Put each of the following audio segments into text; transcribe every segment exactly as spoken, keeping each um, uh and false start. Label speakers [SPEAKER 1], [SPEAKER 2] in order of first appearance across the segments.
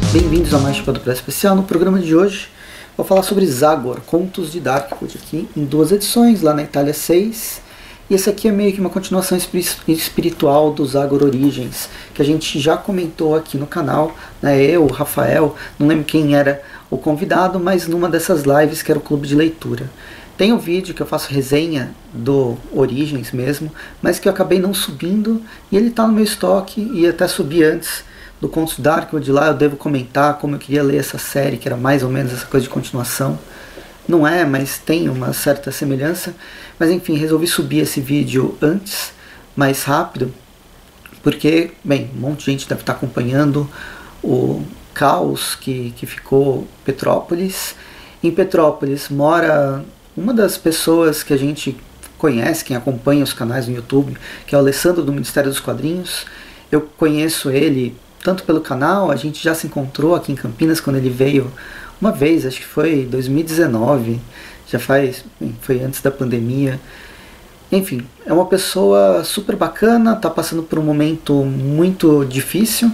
[SPEAKER 1] Bem-vindos a mais um Podcast Especial. No programa de hoje vou falar sobre Zagor, Contos de Darkwood, aqui em duas edições, lá na Itália seis. E esse aqui é meio que uma continuação espiritual do Zagor Origins, que a gente já comentou aqui no canal, né? Eu, o Rafael, não lembro quem era o convidado, mas numa dessas lives que era o Clube de Leitura. Tem um vídeo que eu faço resenha do Origins mesmo, mas que eu acabei não subindo, e ele está no meu estoque, e até subi antes do Contos de Darkwood. Lá eu devo comentar como eu queria ler essa série, que era mais ou menos essa coisa de continuação. Não é, mas tem uma certa semelhança. Mas enfim, resolvi subir esse vídeo antes, mais rápido, porque, bem, um monte de gente deve estar acompanhando o caos que, que ficou Petrópolis. Em Petrópolis mora uma das pessoas que a gente conhece, quem acompanha os canais no YouTube, que é o Alessandro do Ministério dos Quadrinhos. Eu conheço ele tanto pelo canal, a gente já se encontrou aqui em Campinas quando ele veio uma vez, acho que foi em dois mil e dezenove, já faz, foi antes da pandemia. Enfim, é uma pessoa super bacana, está passando por um momento muito difícil.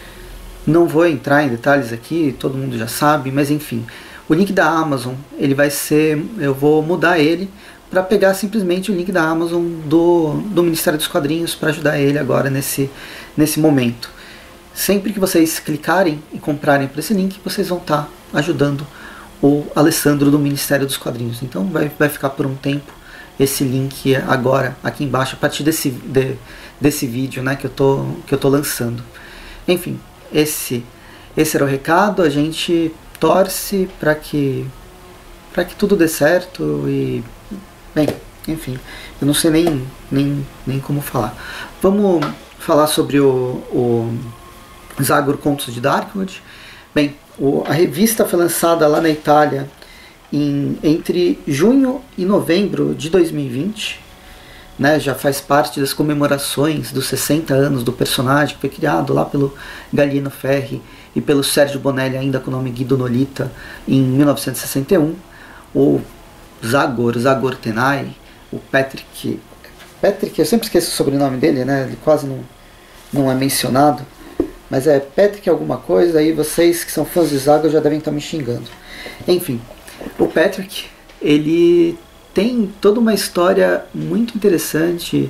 [SPEAKER 1] Não vou entrar em detalhes aqui, todo mundo já sabe, mas enfim, o link da Amazon, ele vai ser, eu vou mudar ele para pegar simplesmente o link da Amazon do, do Ministério dos Quadrinhos para ajudar ele agora nesse, nesse momento. Sempre que vocês clicarem e comprarem por esse link, vocês vão estar ajudando o Alessandro do Ministério dos Quadrinhos. Então vai, vai ficar por um tempo esse link agora aqui embaixo, a partir desse, de, desse vídeo, né, que eu tô, que eu tô lançando. Enfim, esse, esse era o recado. A gente torce para que, para que tudo dê certo e, bem, enfim, eu não sei nem, nem, nem como falar. Vamos falar sobre o... o Zagor, Contos de Darkwood. Bem, o, a revista foi lançada lá na Itália em, entre junho e novembro de dois mil e vinte. Né, já faz parte das comemorações dos sessenta anos do personagem, que foi criado lá pelo Gallieno Ferri e pelo Sergio Bonelli, ainda com o nome Guido Nolita, em mil novecentos e sessenta e um. O Zagor, Zagor Tenai, o Patrick... Patrick, eu sempre esqueço o sobrenome dele, né, ele quase não, não é mencionado. Mas é Patrick alguma coisa, aí vocês que são fãs de Zagor já devem estar me xingando. Enfim, o Patrick, ele tem toda uma história muito interessante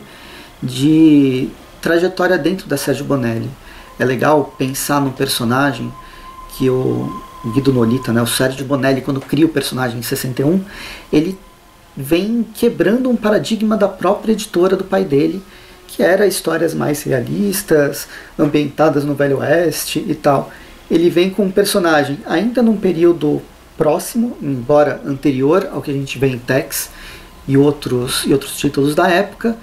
[SPEAKER 1] de trajetória dentro da Sergio Bonelli. É legal pensar num personagem que o Guido Nolita, né, o Sergio Bonelli, quando cria o personagem em sessenta e um, ele vem quebrando um paradigma da própria editora do pai dele, que era histórias mais realistas, ambientadas no Velho Oeste e tal. Ele vem com um personagem ainda num período próximo, embora anterior ao que a gente vê em Tex e outros, e outros títulos da época,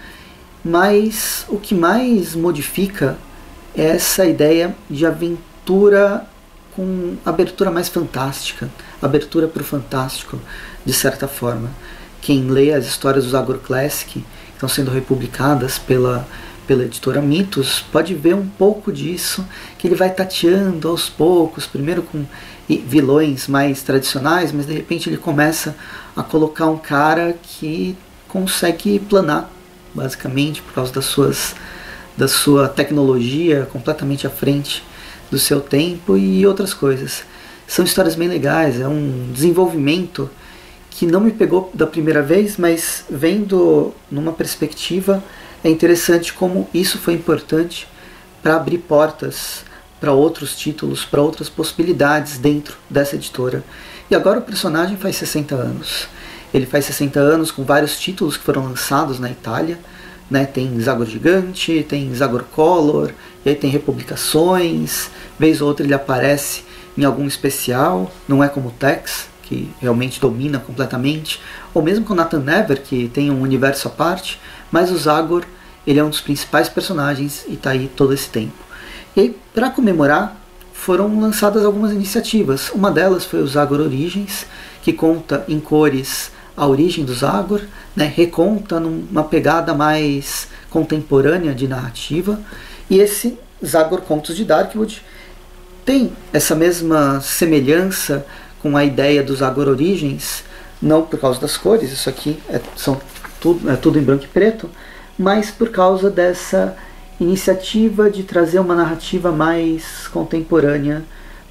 [SPEAKER 1] mas o que mais modifica é essa ideia de aventura com abertura mais fantástica, abertura para o fantástico, de certa forma. Quem lê as histórias do Zagor Classic, estão sendo republicadas pela, pela editora Mitos, pode ver um pouco disso, que ele vai tateando aos poucos, primeiro com vilões mais tradicionais, mas de repente ele começa a colocar um cara que consegue planar, basicamente, por causa das suas, da sua tecnologia completamente à frente do seu tempo e outras coisas. São histórias bem legais, é um desenvolvimento que não me pegou da primeira vez, mas vendo numa perspectiva, é interessante como isso foi importante para abrir portas para outros títulos, para outras possibilidades dentro dessa editora. E agora o personagem faz sessenta anos. Ele faz sessenta anos com vários títulos que foram lançados na Itália. Né? Tem Zagor Gigante, tem Zagor Color, e aí tem republicações, vez ou outra ele aparece em algum especial, não é como o Tex, que realmente domina completamente, ou mesmo com Nathan Never, que tem um universo à parte, mas o Zagor, ele é um dos principais personagens e está aí todo esse tempo. E aí, para comemorar, foram lançadas algumas iniciativas. Uma delas foi o Zagor Origins, que conta em cores a origem do Zagor, né, reconta numa pegada mais contemporânea de narrativa, e esse Zagor Contos de Darkwood tem essa mesma semelhança com a ideia dos Zagor Origins, não por causa das cores, isso aqui é, são tudo, é tudo em branco e preto, mas por causa dessa iniciativa de trazer uma narrativa mais contemporânea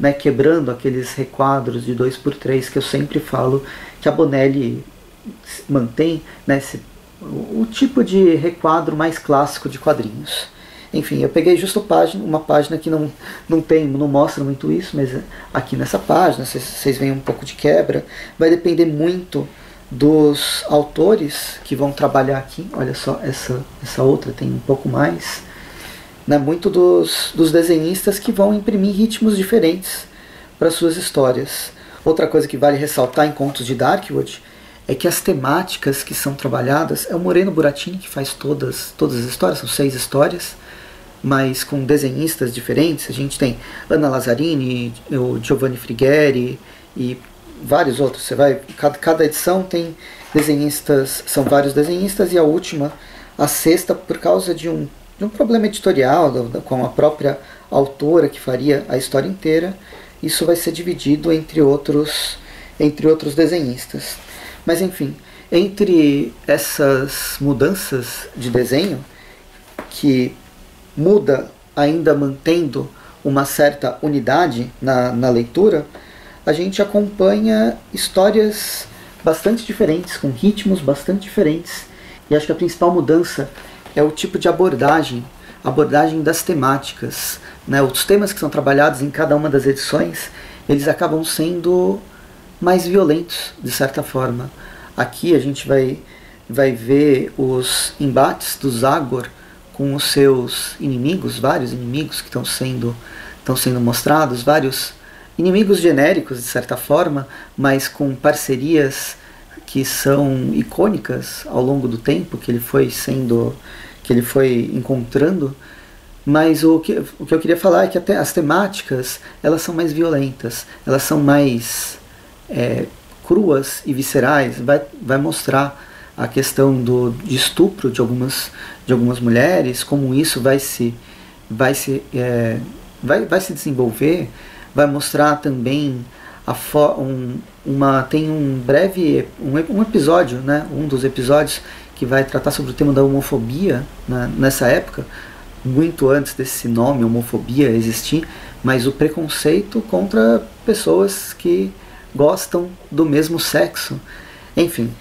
[SPEAKER 1] né, quebrando aqueles requadros de dois por três que eu sempre falo que a Bonelli mantém, né, esse, o, o tipo de requadro mais clássico de quadrinhos. Enfim, eu peguei justo página, uma página que não, não tem, não mostra muito isso, mas aqui nessa página, vocês veem um pouco de quebra, vai depender muito dos autores que vão trabalhar aqui. Olha só, essa, essa outra tem um pouco mais, né, muito dos, dos desenhistas que vão imprimir ritmos diferentes para suas histórias. Outra coisa que vale ressaltar em Contos de Darkwood é que as temáticas que são trabalhadas, é o Moreno Buratini que faz todas, todas as histórias, são seis histórias, mas com desenhistas diferentes. A gente tem Ana Lazzarini, o Giovanni Frigeri e vários outros. Você vai, cada, cada edição tem desenhistas, são vários desenhistas, e a última, a sexta, por causa de um, de um problema editorial do, do, com a própria autora que faria a história inteira, isso vai ser dividido entre outros, entre outros desenhistas. Mas enfim, entre essas mudanças de desenho, que muda ainda mantendo uma certa unidade na, na leitura, a gente acompanha histórias bastante diferentes, com ritmos bastante diferentes. E acho que a principal mudança é o tipo de abordagem, abordagem das temáticas, né? Os temas que são trabalhados em cada uma das edições, eles acabam sendo mais violentos, de certa forma. Aqui a gente vai, vai ver os embates do Zagor com os seus inimigos, vários inimigos que estão sendo, estão sendo mostrados, vários inimigos genéricos de certa forma, mas com parcerias que são icônicas ao longo do tempo que ele foi sendo, que ele foi encontrando. Mas o que, o que eu queria falar é que até as temáticas, elas são mais violentas, elas são mais é, cruas e viscerais. Vai, vai mostrar a questão do, de estupro de algumas, de algumas mulheres, como isso vai se, vai se, é, vai, vai se desenvolver. Vai mostrar também a fo um, uma, tem um breve um, um episódio, né, um dos episódios que vai tratar sobre o tema da homofobia, né, nessa época, muito antes desse nome homofobia existir, mas o preconceito contra pessoas que gostam do mesmo sexo. Enfim,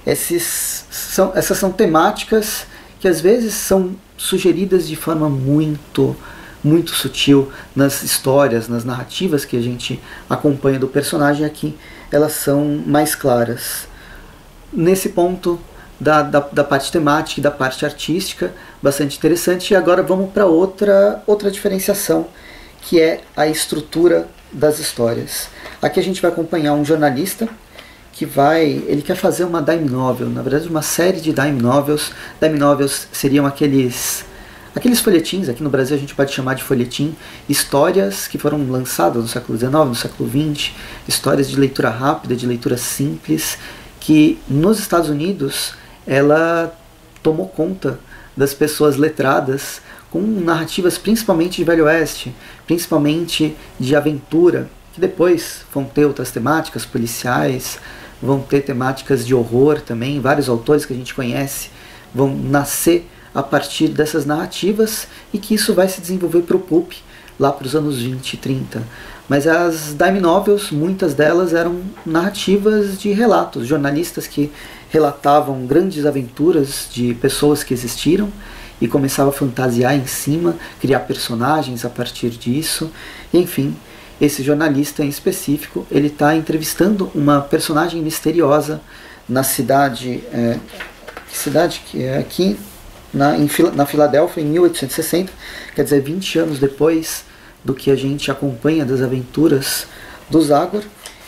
[SPEAKER 1] esses são, essas são temáticas que às vezes são sugeridas de forma muito muito sutil nas histórias, nas narrativas que a gente acompanha do personagem. Aqui elas são mais claras. Nesse ponto da, da, da parte temática e da parte artística, bastante interessante. E agora vamos para outra, outra diferenciação, que é a estrutura das histórias. Aqui a gente vai acompanhar um jornalista que vai, ele quer fazer uma dime novel, na verdade uma série de dime novels. Dime novels seriam aqueles Aqueles folhetins, aqui no Brasil a gente pode chamar de folhetim, histórias que foram lançadas no século dezenove, no século vinte, histórias de leitura rápida, de leitura simples, que nos Estados Unidos ela tomou conta das pessoas letradas, com narrativas principalmente de Velho Oeste, principalmente de aventura, que depois vão ter outras temáticas policiais, vão ter temáticas de horror também. Vários autores que a gente conhece vão nascer a partir dessas narrativas, e que isso vai se desenvolver para o pulp lá para os anos vinte e trinta. Mas as dime novels, muitas delas eram narrativas de relatos, jornalistas que relatavam grandes aventuras de pessoas que existiram e começavam a fantasiar em cima, criar personagens a partir disso. Enfim, esse jornalista em específico, ele está entrevistando uma personagem misteriosa na cidade, é, que cidade que é aqui? Na, em, na Filadélfia, em mil oitocentos e sessenta, quer dizer, vinte anos depois do que a gente acompanha das aventuras do Zagor,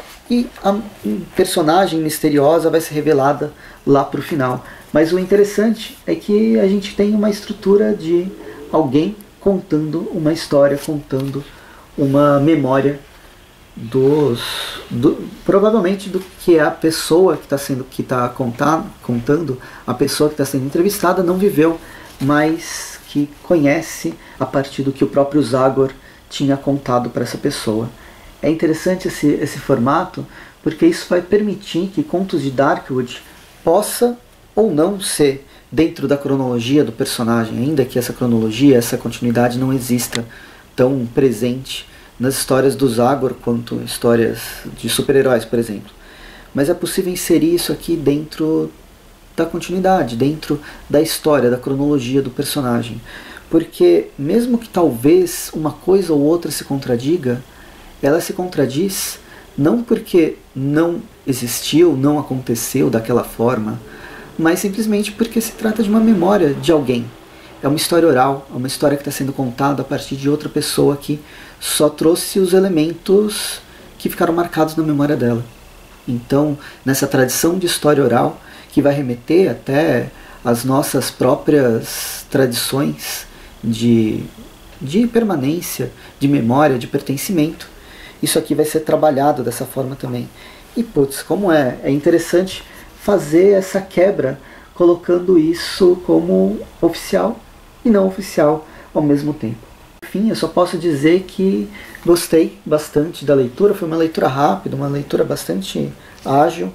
[SPEAKER 1] e a personagem misteriosa vai ser revelada lá para o final. Mas o interessante é que a gente tem uma estrutura de alguém contando uma história, contando uma memória dos, do, provavelmente do que a pessoa que está sendo que está contando, a pessoa que está sendo entrevistada não viveu, mas que conhece a partir do que o próprio Zagor tinha contado para essa pessoa. É interessante esse, esse formato, porque isso vai permitir que Contos de Darkwood possa ou não ser dentro da cronologia do personagem, ainda que essa cronologia, essa continuidade não exista tão presente nas histórias do Zagor quanto histórias de super-heróis, por exemplo. Mas é possível inserir isso aqui dentro da continuidade, dentro da história, da cronologia do personagem. Porque mesmo que talvez uma coisa ou outra se contradiga, ela se contradiz não porque não existiu, não aconteceu daquela forma, mas simplesmente porque se trata de uma memória de alguém. É uma história oral, é uma história que está sendo contada a partir de outra pessoa que só trouxe os elementos que ficaram marcados na memória dela. Então, nessa tradição de história oral, que vai remeter até às nossas próprias tradições de, de permanência, de memória, de pertencimento, isso aqui vai ser trabalhado dessa forma também. E, putz, como é, é interessante fazer essa quebra, colocando isso como oficial e não oficial ao mesmo tempo. Enfim, eu só posso dizer que gostei bastante da leitura, foi uma leitura rápida, uma leitura bastante ágil.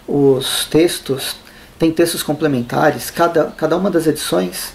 [SPEAKER 1] Os textos, tem textos complementares, cada, cada uma das edições,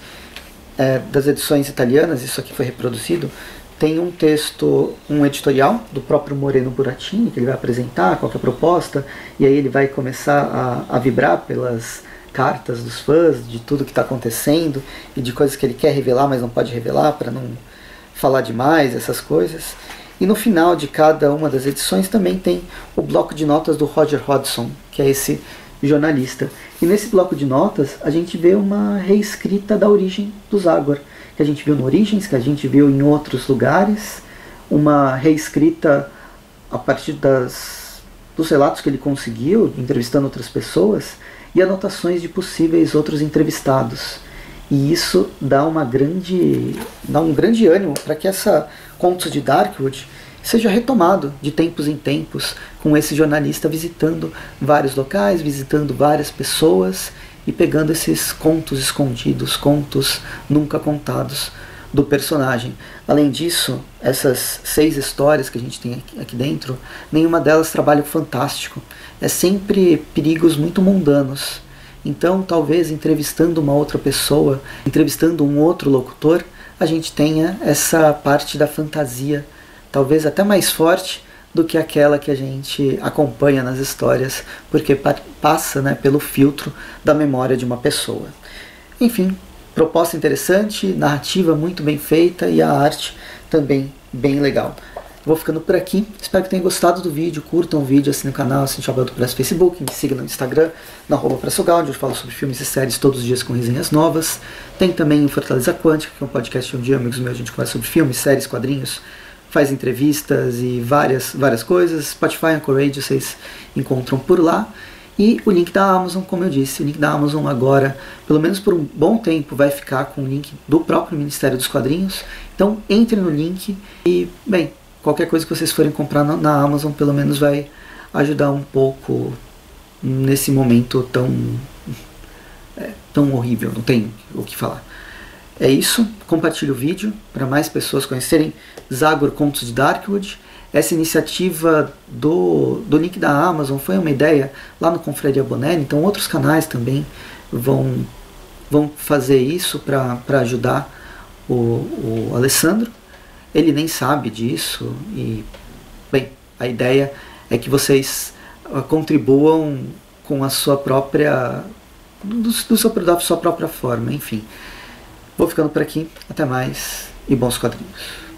[SPEAKER 1] é, das edições italianas, isso aqui foi reproduzido, tem um texto, um editorial do próprio Moreno Burattini, que ele vai apresentar qual que é a proposta, e aí ele vai começar a, a vibrar pelas cartas dos fãs, de tudo que está acontecendo, e de coisas que ele quer revelar, mas não pode revelar, para não falar demais, essas coisas. E no final de cada uma das edições também tem o bloco de notas do Roger Hodgson, que é esse jornalista. E nesse bloco de notas a gente vê uma reescrita da origem do Zagor, que a gente viu no Origens, que a gente viu em outros lugares, uma reescrita a partir das, dos relatos que ele conseguiu, entrevistando outras pessoas, e anotações de possíveis outros entrevistados. E isso dá, uma grande, dá um grande ânimo para que essa Contos de Darkwood seja retomado de tempos em tempos, com esse jornalista visitando vários locais, visitando várias pessoas e pegando esses contos escondidos, contos nunca contados do personagem. Além disso, essas seis histórias que a gente tem aqui dentro, nenhuma delas trabalha o fantástico. É sempre perigos muito mundanos. Então, talvez entrevistando uma outra pessoa, entrevistando um outro locutor, a gente tenha essa parte da fantasia, talvez até mais forte do que aquela que a gente acompanha nas histórias, porque passa, né, pelo filtro da memória de uma pessoa. Enfim, proposta interessante, narrativa muito bem feita e a arte também bem legal. Vou ficando por aqui, espero que tenham gostado do vídeo, curtam o vídeo, assinem o canal, assinem o Chapéu do Press no Facebook, me siga no Instagram, na arroba Pressogal, onde eu falo sobre filmes e séries todos os dias com resenhas novas. Tem também o Fortaleza Quântica, que é um podcast onde amigos meus a gente conversa sobre filmes, séries, quadrinhos, faz entrevistas e várias, várias coisas. Spotify e Anchorage vocês encontram por lá. E o link da Amazon, como eu disse, o link da Amazon agora, pelo menos por um bom tempo, vai ficar com o link do próprio Ministério dos Quadrinhos. Então entre no link e, bem, qualquer coisa que vocês forem comprar na, na Amazon, pelo menos vai ajudar um pouco nesse momento tão, é, tão horrível, não tem o que falar. É isso, compartilhe o vídeo para mais pessoas conhecerem Zagor Contos de Darkwood. Essa iniciativa do, do link da Amazon foi uma ideia lá no Confraria Bonelli, então outros canais também vão, vão fazer isso para ajudar o, o Alessandro. Ele nem sabe disso e, bem, a ideia é que vocês contribuam com a sua própria, do, do seu, da sua própria forma, enfim. Vou ficando por aqui, até mais e bons quadrinhos.